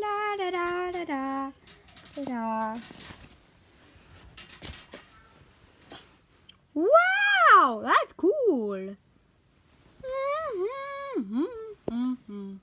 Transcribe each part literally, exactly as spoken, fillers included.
da da da da da da da. Wow, that's cool. Mm-hmm, mm-hmm.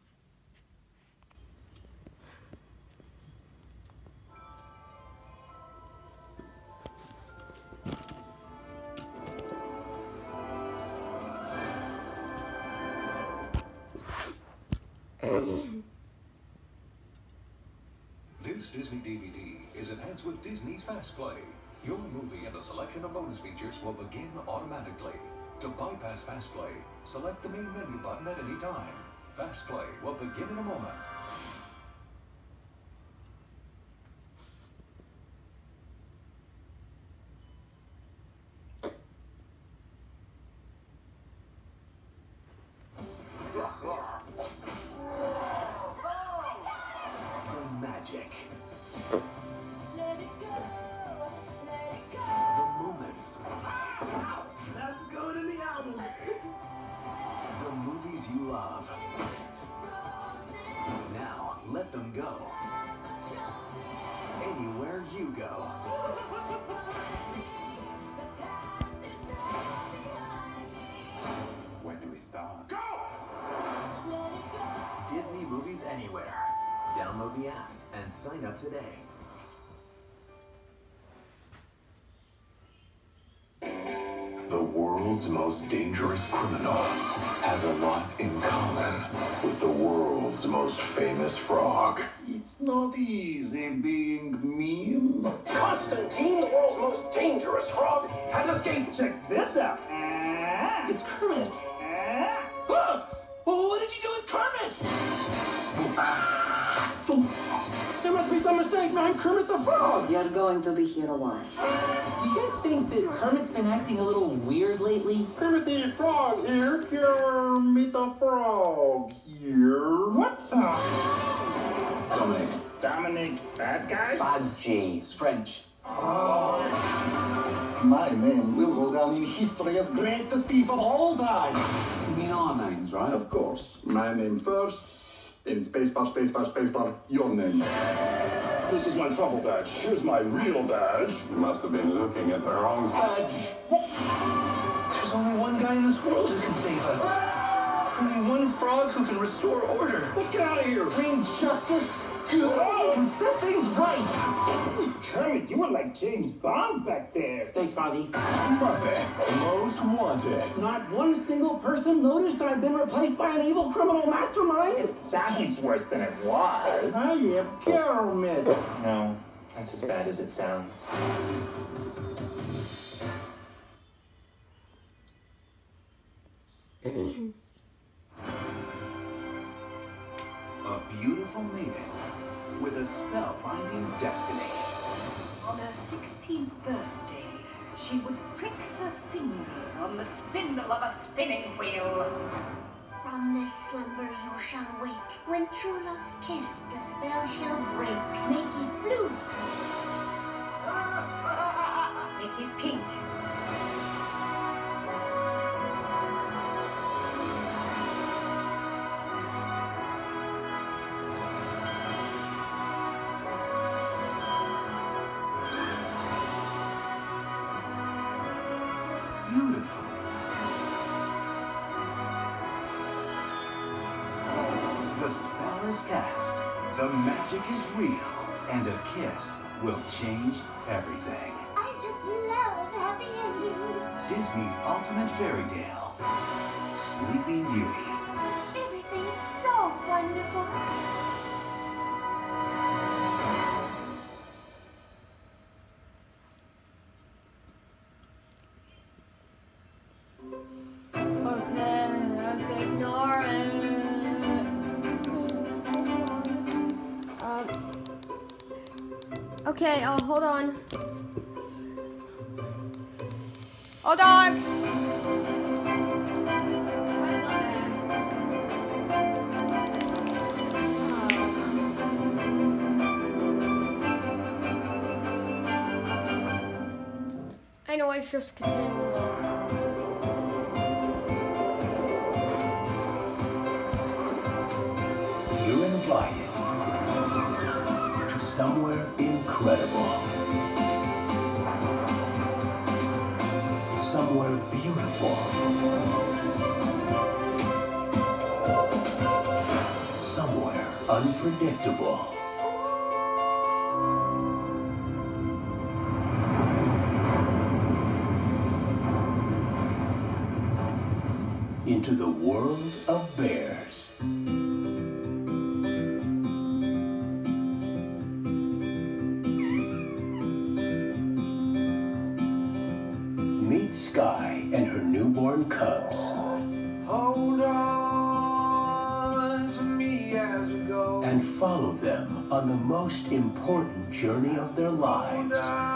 This Disney D V D is enhanced with Disney's Fast Play. Your movie and a selection of bonus features will begin automatically. To bypass Fast Play, select the main menu button at any time. Fast Play will begin in a moment. The magic. Let it go, let it go. The moments. That's going in the album. The movies you love. Now, let them go. Anywhere you go. When do we start? Go! Disney Movies Anywhere. Download the app and sign up today. The world's most dangerous criminal has a lot in common with the world's most famous frog. It's not easy being mean. Constantine, the world's most dangerous frog, has escaped. Check this out. Ah. It's Kermit. Ah. Ah! Oh, what did you do with Kermit? There must be some mistake. I'm Kermit the Frog. You're going to be here a while. Do you guys think that Kermit's been acting a little weird lately? Kermit the Frog here. Kermit the Frog here. What the? Dominic. Dominic, bad guy? Bad J. It's French. My name will go down in history as greatest thief of all time. You mean our names, right? Of course. My name first. In spacebar, spacebar, spacebar, your name. This is my truffle badge. Here's my real badge. You must have been looking at the wrong Badge. There's only one guy in this world who can save us. Only one frog who can restore order. Let's get out of here. Bring justice. And set things right. Kermit, you were like James Bond back there. Thanks, Fozzie. Muppets Most Wanted. Not one single person noticed that I've been replaced by an evil criminal mastermind? It sounds worse than it was. I am Kermit. No, that's as bad as it sounds. A beautiful maiden with a spell-binding destiny. On her sixteenth birthday, she would prick her finger on the spindle of a spinning wheel. From this slumber you shall wake. When true love's kiss, the spell shall break. Make it blue. Make it pink. Beautiful. The spell is cast, the magic is real, and a kiss will change everything. I just love happy endings. Disney's ultimate fairy tale, Sleeping Beauty. Everything's so wonderful. Okay, let's ignore it. Um. Okay, uh, hold on. Hold on. I know it's just continuing. You're invited somewhere incredible. Somewhere beautiful. Somewhere unpredictable. Into the world of bears. Meet Sky and her newborn cubs. Hold on to me as we go. And follow them on the most important journey of their lives.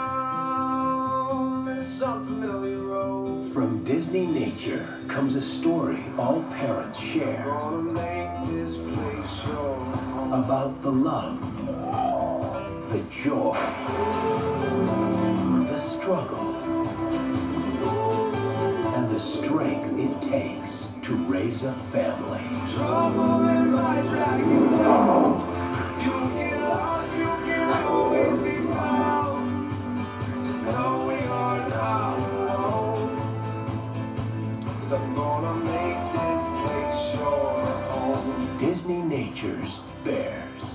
Down this unfamiliar road. From Disney Nature comes a story all parents share. Gonna make this place your home. About the love, the joy, the struggle, and the strength it takes to raise a family. Trouble and lies drag you down. You get lost, you can always be found. Just knowing you're not alone. 'Cause I'm gonna make this place your home. Disney Nature's Bears.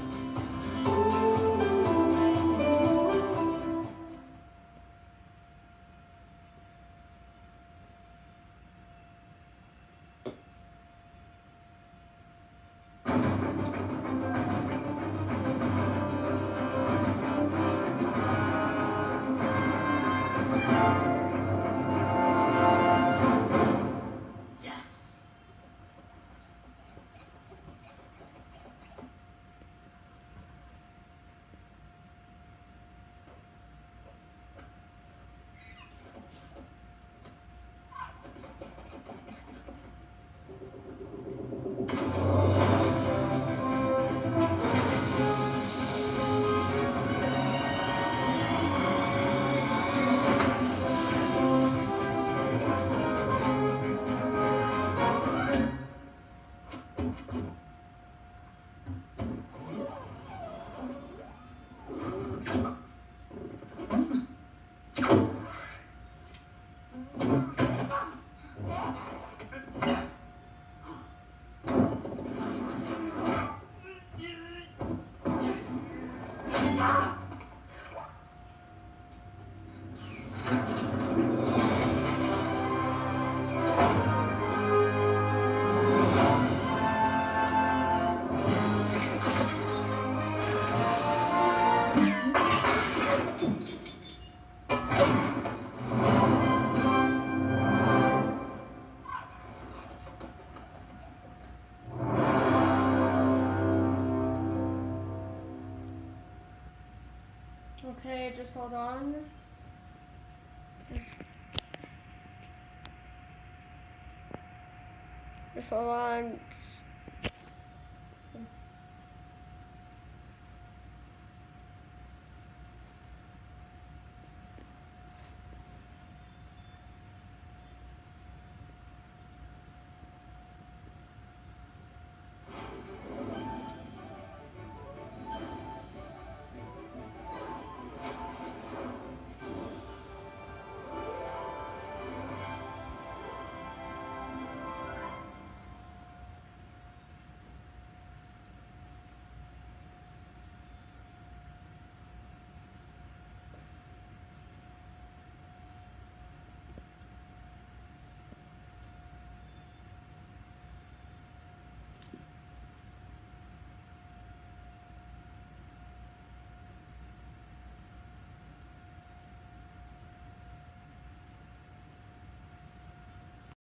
Okay, just hold on. Just, just hold on.